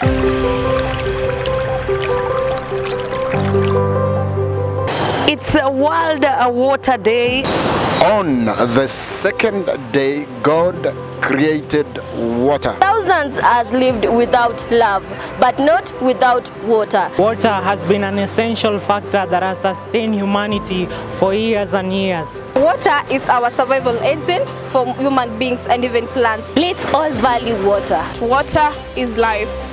It's a World Water Day. On the second day, God created water. Thousands has lived without love, but not without water. Water has been an essential factor that has sustained humanity for years and years. Water is our survival engine for human beings and even plants. Let's all value water. Water is life.